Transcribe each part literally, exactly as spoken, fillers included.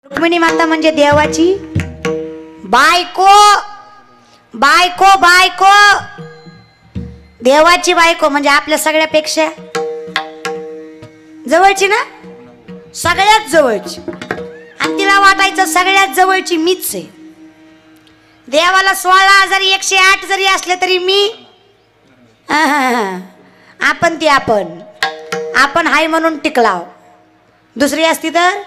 रुक्मिणी माता म्हणजे देवाची बायको, बायको बायको देवाची बायको म्हणजे आपल्या सगळ्यापेक्षा जवळची ना, सगळ्यात जवळची. आणि तिला वाटायचं सगळ्यात जवळची मीच आहे. देवाला सोळा जरी एकशे आठ जरी असले तरी मी आपण ती आपण आपण हाय म्हणून टिकलाव. दुसरी असती तर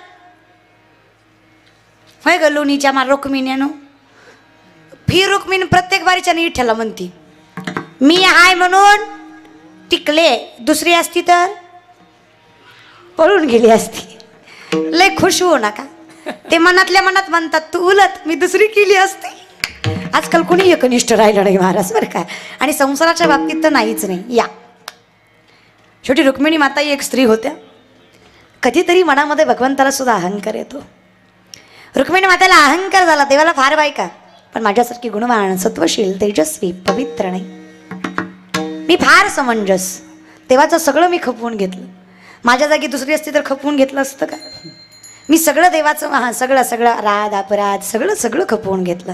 होय ग लोणीच्या मा रुक्मिणीनं फी रुक्मिणी प्रत्येक बारीच्या इठ्याला म्हणती मी हाय म्हणून टिकले. दुसरी असती तर पळून गेली असती. लय खुश होऊ नका, ते मनातल्या मनात म्हणतात तू उलट मी दुसरी केली असती. आजकाल कोणी एकनिष्ठ राहिलं नाही महाराज बरं का. आणि संसाराच्या बाबतीत तर नाहीच नाही. या शेवटी रुक्मिणी माता ही एक स्त्री होत्या. कधीतरी मनामध्ये भगवंताला सुद्धा अहंकार येतो. रुक्मिणी मातेला अहंकार झाला, देवाला फार बायका, पण माझ्यासारखी गुणवान सत्वशील तेजस्वी पवित्र नाही. मी फार समंजस, देवाचं सगळं मी खपवून घेतलं. माझ्या जागी दुसरी असती तर खपवून घेतलं असतं का. मी सगळं देवाचं हा सगळं सगळं राध अपराध सगळं सगळं खपवून घेतलं.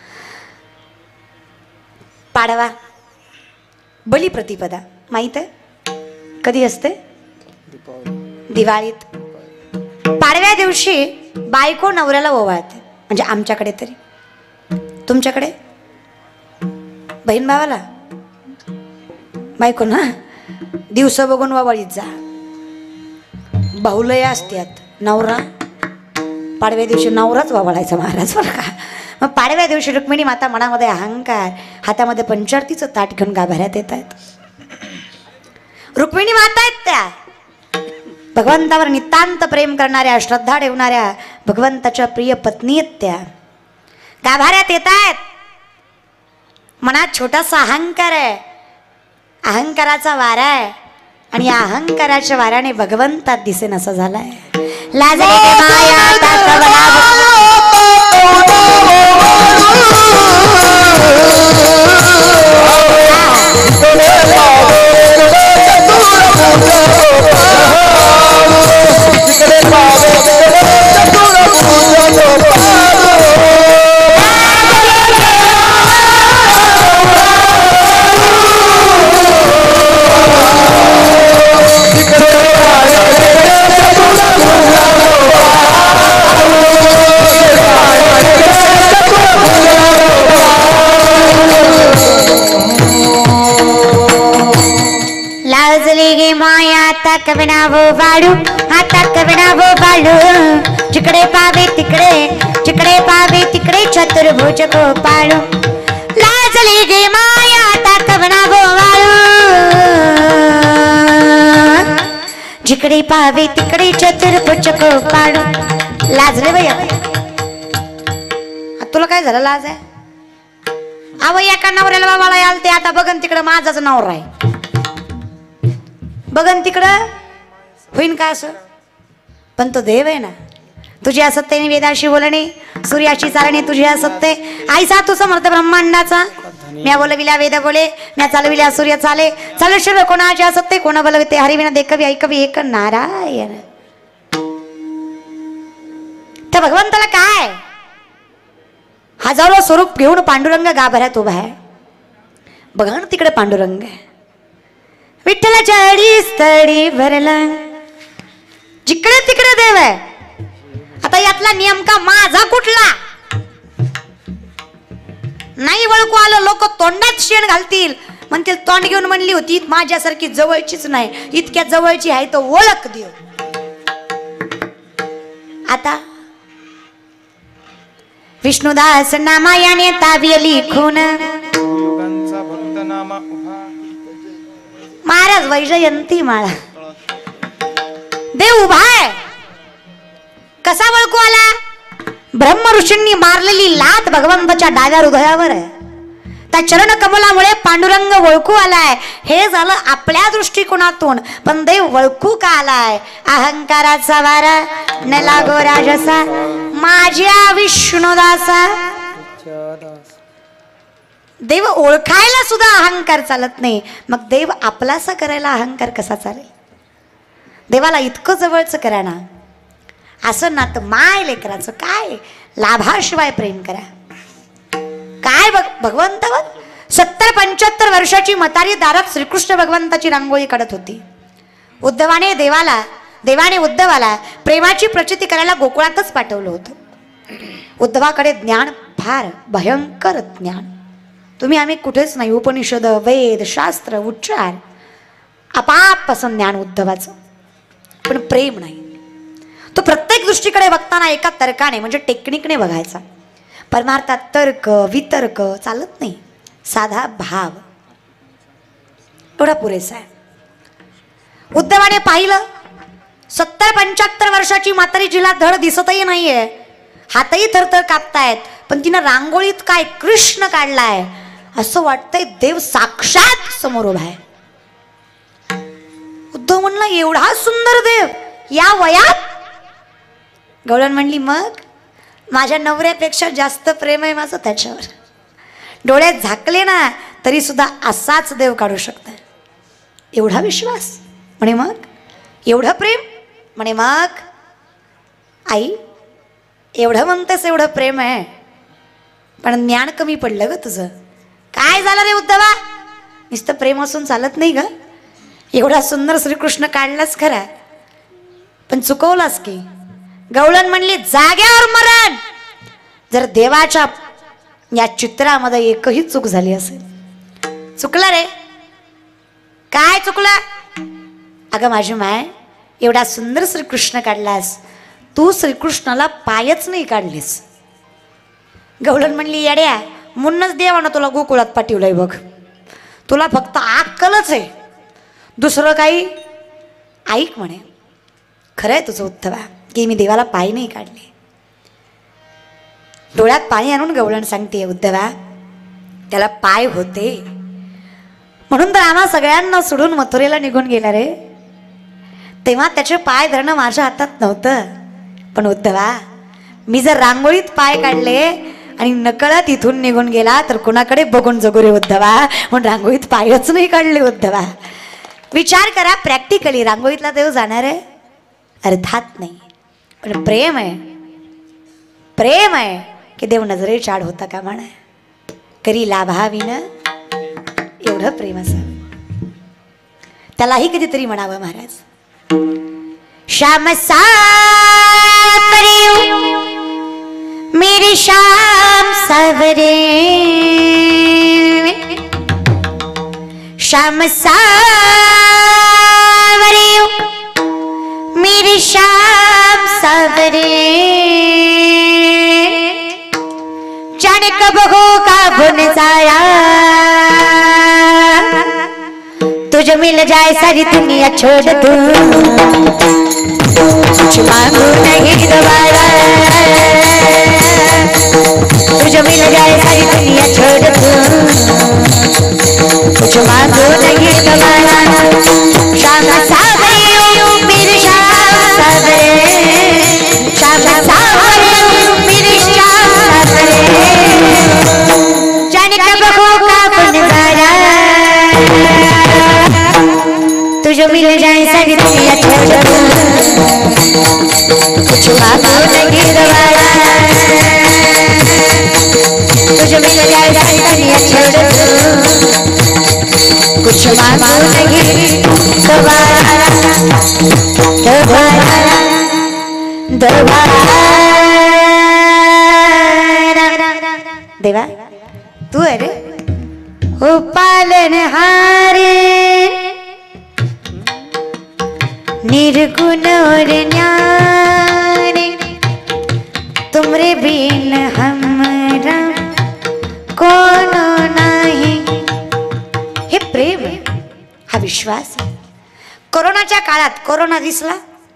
पाडवा बलिप्रतिपदा माहित आहे कधी असते? दिवाळीत. पाडव्या दिवशी बायको नवऱ्याला ओवाळते. म्हणजे आमच्याकडे तरी, तुमच्याकडे बहीण भावाला बायको ना दिवस बघून ओवाळीत जा. बाहुलया असत्यात. नवरा पाडव्या दिवशी नवराच ओवाळायचा महाराज बरं का. मग पाडव्या दिवशी रुक्मिणी माता मनामध्ये अहंकार, हातामध्ये पंचारतीचं ताट घेऊन गाभाऱ्यात येत आहेत. रुक्मिणी माता आहेत त्या भगवंतावर नितांत प्रेम करणाऱ्या, श्रद्धा ठेवणाऱ्या भगवंताच्या प्रिय पत्नी आहेत त्या. गाभाऱ्यात येत आहेत. मनात छोटासा अहंकार आहे, अहंकाराचा वारा आहे. आणि या अहंकाराच्या वाऱ्याने भगवंतात दिसेन असं झालंय. लाजले गे माया कविना वो बाळू आता कविना वो बाळू जिकडे पावे तिकडे जिकडे पावे तिकडे चतुर्भुज को पाळू. लाजली गे माया आता कविना वो बाळू जिकडे पावे तिकडे चतुर्भुज को पाळू. लाजले भैया तुला काय झालं लाज आहे? अव एका नवऱ्याला बाबाला आलते आता बघन तिकडे माझाच नवरा आहे. बघन तिकडं होईन का असं. पण तो देव आहे ना. तुझी असत्तेने वेदाशी बोलणे सूर्याशी चालणे तुझी असत्ते. आईसा तू समर्थ ब्रह्मांडाचा म्या बोलविल्या वेद बोले म्या चालविल्या सूर्य चाले. चालू शिव कोणाची असत्ते कोणा बोलविते हरिविना देखवी ऐकवी एक नारायण. त्या भगवंताला काय हजारो स्वरूप घेऊन पांडुरंग गाभाऱ्यात उभा आहे. बघा ना तिकडे पांडुरंग आहे. विठ्ठलाच्या अडी स्थळी भरला जिकडे तिकडे देव आहे. आता यातला नेमका माझा कुठला नाही वळकू आलं. लोक तोंडात शेण घालतील म्हणतील तोंड घेऊन म्हणली होती माझ्यासारखी जवळचीच नाही. इतक्या जवळची आहे तो ओळख देव. आता विष्णुदास नामायाने ताव्य लिखून महाराज वैजयंती माळा देव उभा आहे. कसा वळकू आला? ब्रह्म ऋषींनी मारलेली लात भगवंताच्या डाव्या हृदयावर आहे. त्या चरण कमलामुळे पांडुरंग वळकू आलाय. हे झालं आपल्या दृष्टिकोनातून. पण देव वळकू का आलाय? अहंकाराचा वारा न लागो राजसा माझ्या विष्णुदासा. देव ओळखायला सुद्धा अहंकार चालत नाही. मग देव आपलासा करायला अहंकार कसा चालेल? देवाला इतकं जवळचं करा ना. असं नातं माय लेकराचं काय लाभाशिवाय प्रेम करा. काय बघ भगवंतावर सत्तर पंच्याहत्तर वर्षाची म्हातारी दारात श्रीकृष्ण भगवंताची रांगोळी काढत होती. उद्धवाने देवाला देवाने उद्धवाला प्रेमाची प्रचिती करायला गोकुळातच पाठवलं होतं. उद्धवाकडे ज्ञान फार भयंकर ज्ञान. तुम्ही आम्ही कुठेच नाही. उपनिषद वेद शास्त्र उच्चार आपाप असं ज्ञान उद्धवाचं, पण प्रेम नाही. तो प्रत्येक दृष्टीकडे बघताना एका तर्काने म्हणजे टेक्निकने बघायचा. परमार्थात तर्क वितर्क चालत नाही. साधा भाव एवढा पुरेसा आहे. उद्धवाने पाहिलं सत्तर पंच्याहत्तर वर्षाची म्हातारी जिला धड दिसतही नाहीये, हातही थरथर कापतायत, पण तिनं रांगोळीत काय कृष्ण काढलाय असं वाटतंय देव साक्षात समोर उभा आहे. उद्धव म्हणला एवढा सुंदर देव या वयात. गवळण म्हणली मग माझ्या नवऱ्यापेक्षा जास्त प्रेम आहे माझं त्याच्यावर. डोळ्यात झाकले ना तरी सुद्धा असाच देव काढू शकता. एवढा विश्वास म्हणे मग एवढं प्रेम म्हणे मग आई एवढं म्हणतेस एवढं प्रेम आहे पण ज्ञान कमी पडलं ग तुझं. काय झालं रे उद्धवा, नुसतं प्रेम असून चालत नाही ग. एवढा सुंदर श्रीकृष्ण काढलास खरा पण चुकवलास की. गवळण म्हणली जाग्यावर मरण. जर देवाच्या या चित्रामध्ये एकही चूक झाली असेल. चुकला रे काय चुकला. अगं माझी माय एवढा सुंदर श्रीकृष्ण काढलास, तू श्रीकृष्णाला पायच नाही काढलीस. गवळण म्हणली येड्या म्हणूनच देवानं तुला गोकुळात पाठवलंय बघ. तुला फक्त अक्कलच आहे दुसरं काही. ऐक म्हणे खरं आहे तुझं उद्धवा की मी देवाला पाय नाही काढले. डोळ्यात पाणी आणून गवळण सांगते उद्धवा त्याला पाय होते म्हणून तर आम्हा सगळ्यांना सोडून मथुरेला निघून गेला रे. तेव्हा त्याचे पाय धरणं माझ्या हातात नव्हतं. पण उद्धवा मी जर रांगोळीत पाय काढले आणि नकळत इथून निघून गेला तर कोणाकडे बघून जगू रे उद्धवा. म्हणून रांगोळीत पायच नाही काढले उद्धवा. विचार करा प्रॅक्टिकली रांगोळीतला देव जाणार आहे अर्थात नाही. पण प्रेम आहे प्रेम आहे की देव नजरेच्या आड होता का म्हणा. करी लाभाविन एवढं प्रेम असावं. त्यालाही कधीतरी म्हणावं महाराज श्याम सावरे मेरे श्याम सावरे श्याम सावरे मेरे श्याम सावरे जाने कब होगा बुन जाया तुझे मिल जाए सारी दुनिया छोड़ दूं कुछ मांगू नहीं दोबारा तुझे मिल जाए सारी दुनिया छोड़ दूं कुछ मांगू नहीं दोबारा शाम सावरे मेरे शाम सावरे शाम सावरे मेरे शाम सावरे जाने कब होगा बुनवारा तुझे मिल जाए सारी दुनिया छोड़ दूं कुछ मांगू नहीं दोबारा तुझे मिल जाए सारी दुनिया छोड़ दूं कुछ मांगू नहीं दोबारा दोबारा दोबारा. देवा तू है रे हो पालनहारे निर्गुण और न्यारे तुमरे बिन हमरा कोनो नाही. हे प्रेम हा विश्वास. कोरोनाच्या काळात कोरोना दिसला,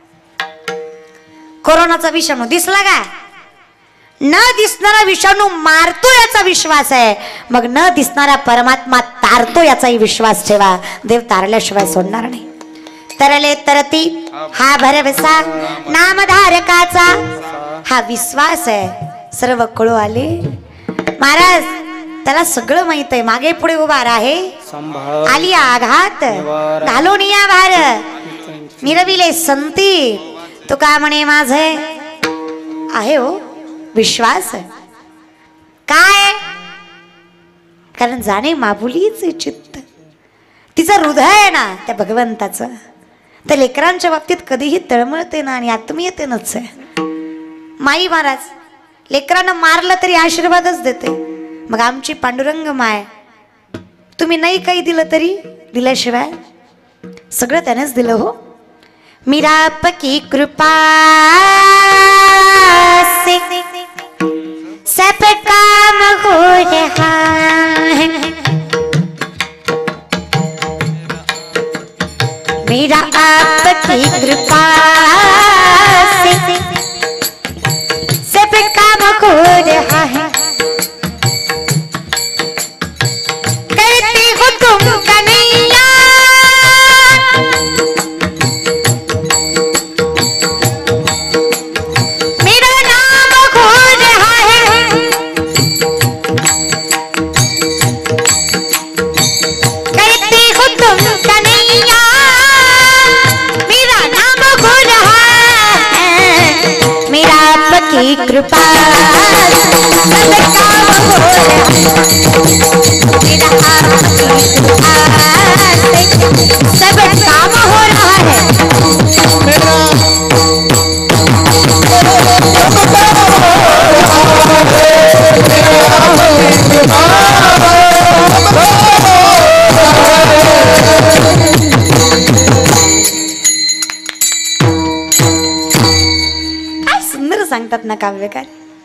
कोरोनाचा विषाणू दिसला का. न दिसणारा विषाणू मारतो याचा विश्वास आहे. मग न दिसणारा परमात्मा तारतो याचाही विश्वास ठेवा. देव तारल्याशिवाय सोडणार नाही. तरले तरती हा भरवसा नामधारकाचा हा विश्वास आहे. सर्व कळू आले महाराज त्याला सगळं माहित आहे. मागे पुढे उभा आहे आली आघात घालून या भार मिरविले संती तो का म्हणे माझे आहे हो विश्वास आहे काय कारण जाणे माबुलीचे चित्त तिचं हृदय आहे ना त्या भगवंताचं त्या लेकरांच्या बाबतीत कधीही तळमळते ना आणि आत्मीयतेनच आहे माई महाराज लेकरांना मारलं तरी आशीर्वादच देते मग आमची पांडुरंग माय तुम्ही नाही काही दिलं तरी दिल्याशिवाय सगळं त्यानेच दिलं हो मीरा आपकी कृपा से सब काम हो रहा है मेरा आपकी कृपा से सब काम हो रहा है करती हो तुम कन्हैया मेरा नाम हो रहा है करती हो तुम कन्हैया की कृपा सब काम हो रहा मेरा आपकी कृपा से सब काम हो रहा है मेरा सांगतात ना काव्यकार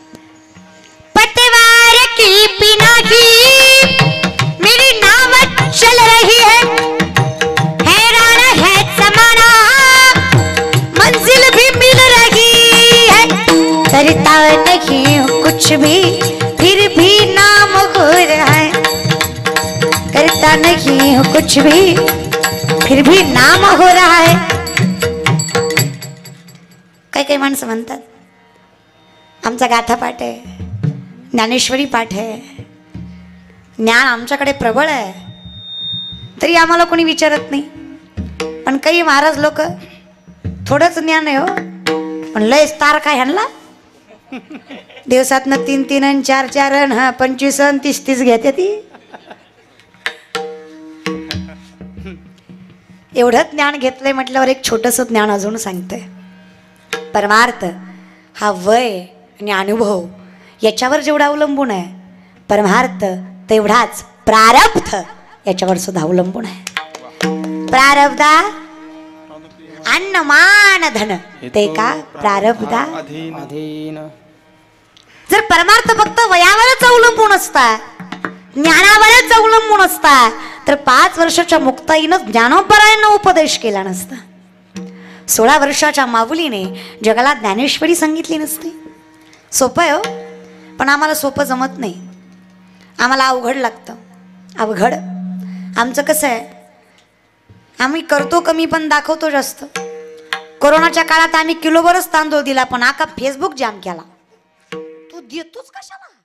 पतवार की पिनाकी मेरी नाव चल रही है हैरान है जमाना मंजिल भी मिल रही है करता नहीं हूँ कुछ भी फिर भी नाम हो रहा है करता नहीं हूँ कुछ भी फिर भी नाम हो रहा है काही काही माणसं म्हणतात आमचा गाथा पाठ आहे ज्ञानेश्वरी पाठ आहे ज्ञान आमच्याकडे प्रबळ आहे तरी आम्हाला कोणी विचारत नाही पण काही महाराज लोक थोडंच ज्ञान आहे हो पण लय स्टार काय ह्यांना दिवसातनं तीन तीन अन चार चार अन हा पंचवीस अन तीस तीस घेते ती एवढं ज्ञान घेतलंय म्हटल्यावर एक छोटंसं ज्ञान अजून सांगतंय परमार्थ हा वय आणि अनुभव याच्यावर जेवढा अवलंबून आहे परमार्थ तेवढाच प्रारब्ध याच्यावर सुद्धा अवलंबून आहे प्रारब्धा अन्नमान धन ते का प्रारब्धा अधीन जर परमार्थ फक्त वयावरच अवलंबून असता ज्ञानावरच अवलंबून असता तर पाच वर्षाच्या मुक्ताईनं ज्ञानोबरायांना उपदेश केला नसता सोळा वर्षाच्या माऊलीने जगाला ज्ञानेश्वरी सांगितली नसती सोपं आहे हो पण आम्हाला सोपं जमत नाही आम्हाला अवघड लागतं अवघड आमचं कसं आहे आम्ही करतो कमी पण दाखवतो जास्त कोरोनाच्या काळात आम्ही किलोभरच तांदूळ दिला पण आका फेसबुक जाम केला तू देतोच कशाला